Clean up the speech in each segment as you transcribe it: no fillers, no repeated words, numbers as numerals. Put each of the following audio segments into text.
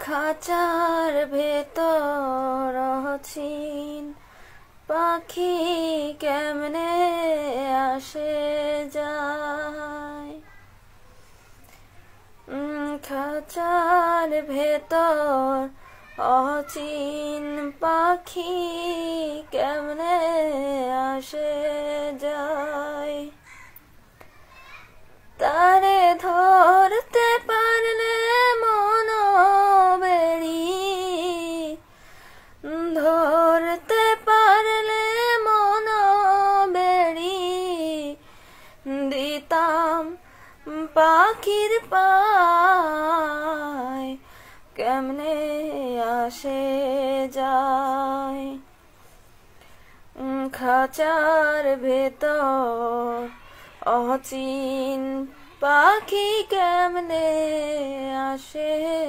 খাঁচার ভেতর অচিন পাখি কেমনে আসে যায়। খাঁচার ভেতর অচিন পাখি কেমনে আসে যায়। তারে ধরতে পারলে মন বেড়ি, ধরতে পারলে মন বেড়ি দিতাম পাখির পায় কেমনে আসে যায়। খাঁচার ভেতর অচিন পাখি কেমনে আসে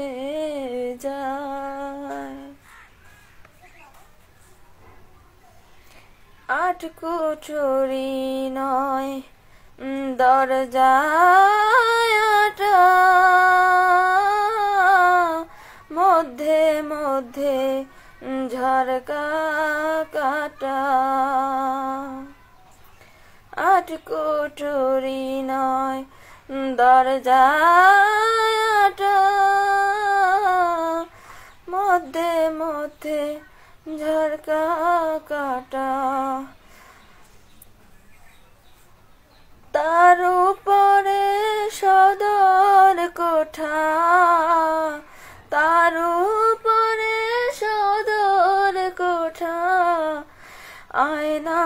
যায়। আটকুঠুরি নয় দরজায় আটা, মধ্যে মধ্যে ঝরকা কাটা। আটকুঠুরি নয় দরজায় আটা, মধ্যে মধ্যে ঝরকা কাটা। তার উপরে সদর কোঠা, তার উপরে সদর কোঠা। আয়না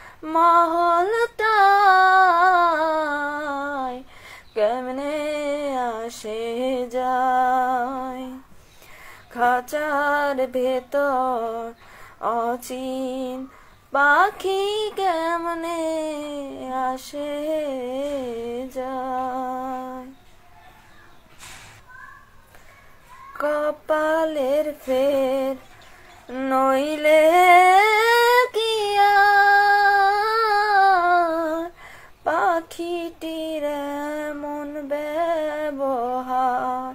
মহলটায় কেমনে আসে যায়। খাঁচার ভেতর অচিন পাখি কেমনে আসে যায়। কপালের ফের নইলে কি আর পাখিটির এমন ব্যবহার।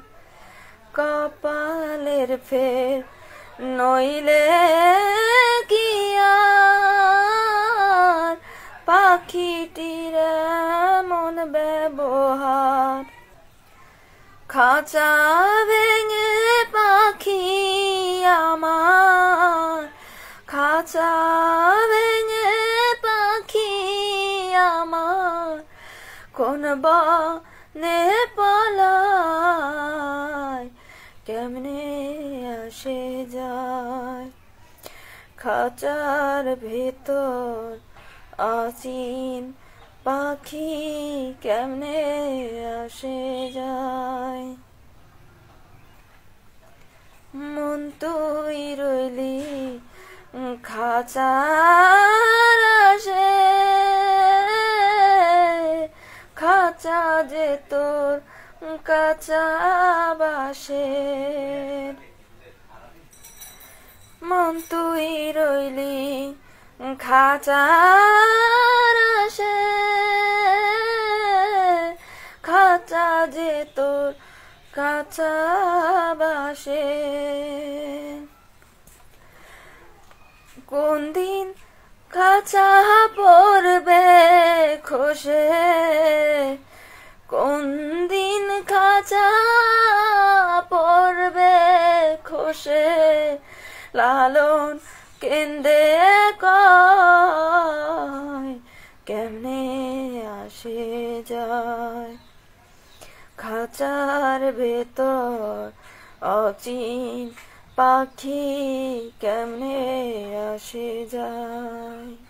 কপালের ফের নইলে কি আর পাখিটির এমন ব্যবহার। খাঁচা ভেঙে পাখি আমার, খাঁচা ভেঙে পাখি আমার কোন বনে পালায় কেমনে আসে যায়। খাঁচার ভেতর অচিন পাখি কেমনে আসে যায়। মন তুই রইলি খাঁচার আসে, খাঁচা যে তোর কাঁচা বাঁশের। মন তুই রইলি খাঁচার আসে, খাঁচা যে তোর কাঁচা বাঁশের। কোন দিন খাঁচা পড়বে খসে, কোন দিন খাঁচা পড়বে খসে। লালন কেন্দে কয় কেমনে আসে যায়। খাঁচার ভেতর অচিন পাখি কেমনে আসে যায়।